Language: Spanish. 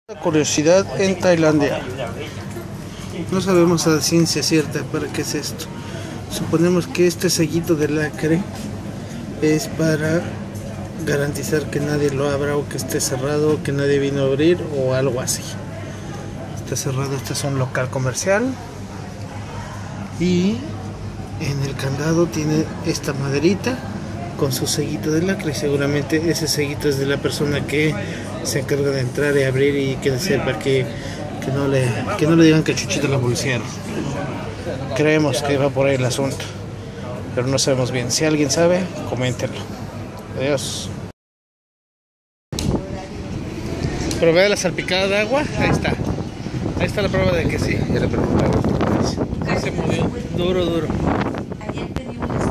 Curiosidad en Tailandia. No sabemos a ciencia cierta para qué es esto. Suponemos que este sellito de lacre es para garantizar que nadie lo abra o que esté cerrado, que nadie vino a abrir o algo así. Está cerrado, este es un local comercial y en el candado tiene esta maderita con su sellito de lacre y seguramente ese sellito es de la persona que se encarga de entrar y abrir y que sepa que no le digan que Chuchito la policía. Creemos que va por ahí el asunto, pero no sabemos bien. Si alguien sabe, coméntenlo. Adiós. Pero vea la salpicada de agua, ahí está. Ahí está la prueba de que sí. Sí se movió, duro. Ayer pedí un